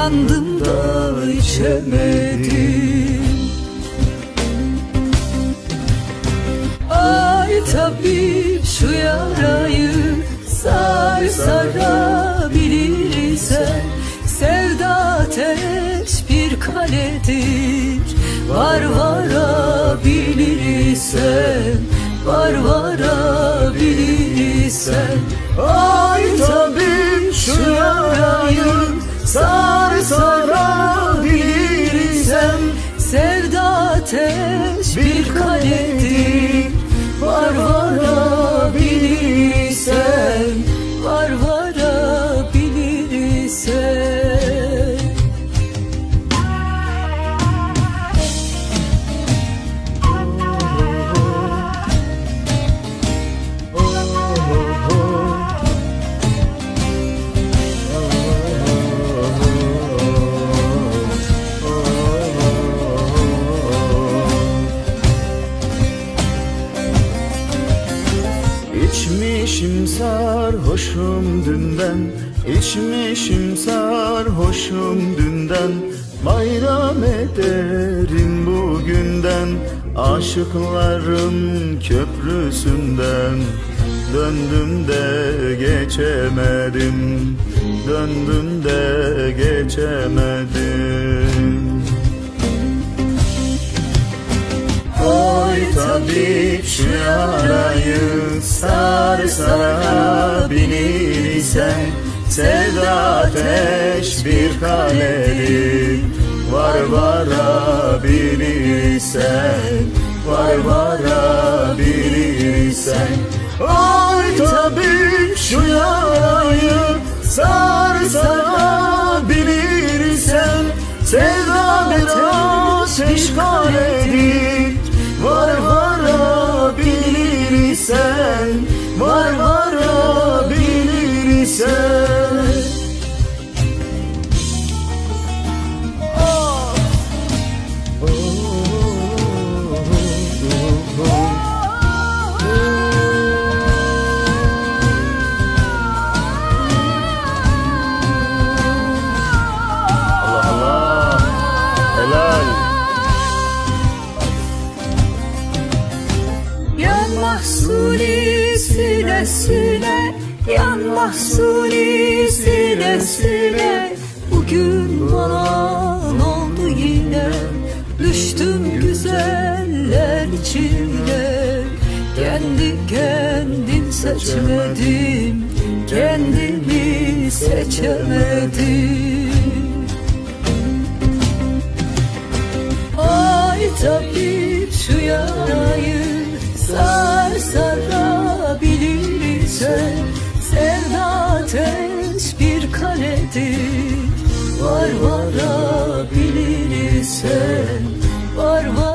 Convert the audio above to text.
yandım da içemedim. Ay tabip şu yarayı sar sarabilirsen, sevda ateş bir kaledir, varabilirsen, varabilirsen. Ay tabip şu yarayı sar sarabilirsen, sevda ateş bir kaledir, varabilirsen, varabilirsen. İçmişim sarhoşum dünden, içmişim sarhoşum dünden. Bayram ederim bugünden, aşıklarım köprüsünden. Döndüm de geçemedim, döndüm de geçemedim. Oy tabip şu yarayı sar sarabilirsen, sevda ateş bir kaledir, varabilirsen, varabilirsen. Ay tabip şu yarayı sar sarabilirsen, sevda bir ateş kaledir, varabilirsen, varabilirsen. Yan mahsuni sile sile, yan mahsuni sile sile. Bugün bana oldu yine, düştüm güzeller içine. Kendi kendim seçmedim, kendimi seçemedim. Ay tabip şu yarayı sar sarabilirsen, sevda ateş bir kaledir, varabilirsen, var